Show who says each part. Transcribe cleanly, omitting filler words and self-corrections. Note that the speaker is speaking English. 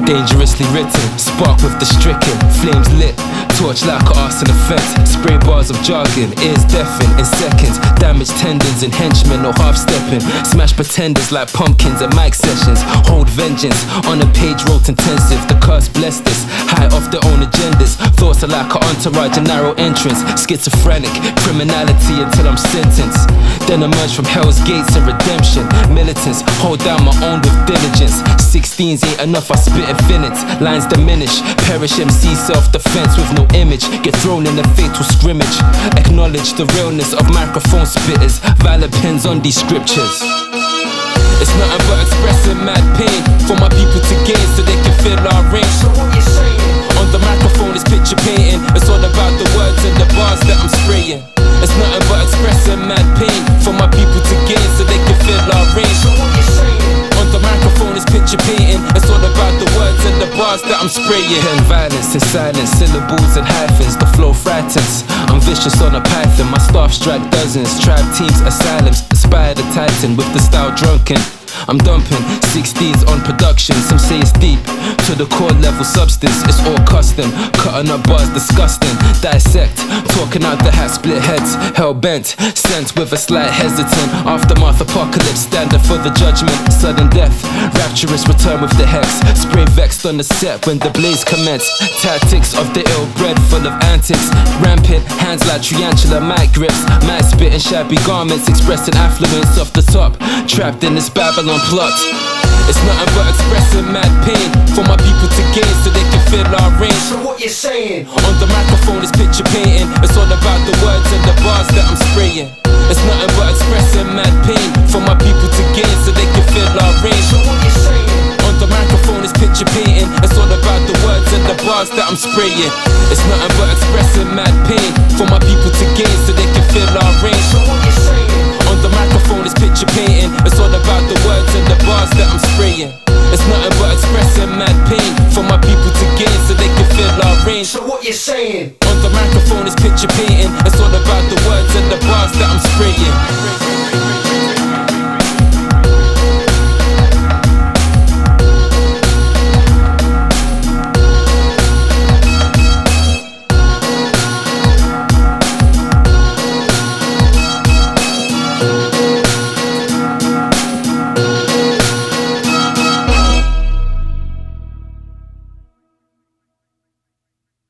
Speaker 1: Dangerously written, spark with the stricken, flames lit, torch like an arson offense. Spray bars of jargon, ears deafen in seconds. Damage tendons and henchmen, no half stepping. Smash pretenders like pumpkins at mic sessions. Hold vengeance on a page, wrote intensive. The curse blessed us, high off their own agendas. Thoughts are like an entourage, a narrow entrance. Schizophrenic, criminality until I'm sentenced. Then emerge from hell's gates and redemption. Militants, hold down my own with diligence. 16s ain't enough, I spit infinites. Lines diminish, perish MC self-defense with no image. Get thrown in a fatal scrimmage. Acknowledge the realness of microphone spitters. Valid pins on these scriptures. It's nothing but expressing mad pain for my people to gain so they can feel our range. So what you saying? On the microphone is picture painting. It's all about the words and the bars that I'm spraying. It's nothing but expressing mad pain for my people to gain so they can feel our range. So what you saying? On the microphone is picture painting. It's all about the words and the bars that I'm spraying. Pen violence in silence, syllables and hyphens. The flow frightens. I'm vicious on a python. My staff strike dozens. Tribe teams asylums. Aspire the titan with the style drunken. I'm dumping 60s on production. Some say it's deep to the core level substance. It's all custom, cutting up bars disgusting. Dissect, talking out the hat, split heads. Hell bent, sent with a slight hesitant. Aftermath apocalypse, standard for the judgment. Sudden death, rapturous return with the hex. Spray vexed on the set when the blaze commence. Tactics of the ill bred, full of antics. Rampant, hands like triantula mic grips. Mad spit in shabby garments, expressing affluence off the top. Trapped in this Babylon plot. It's nothing but expressing mad pain for my people to gain so they can feel our range.
Speaker 2: So what you saying?
Speaker 1: On the microphone is picture painting. It's all about the words and the bars that I'm spraying. It's nothing but expressing mad pain for my people to gain so they can feel our range.
Speaker 2: So what you saying?
Speaker 1: On the microphone is picture painting. It's all about the words and the bars that I'm spraying. It's nothing but expressing mad pain for my people to gain so they can feel our range.
Speaker 2: So what you saying?
Speaker 1: On the microphone is picture painting. It's all about the words and the bars that I'm spraying. It's nothing but expressing mad pain for my people to gain so they can feel our range.
Speaker 2: So what you saying?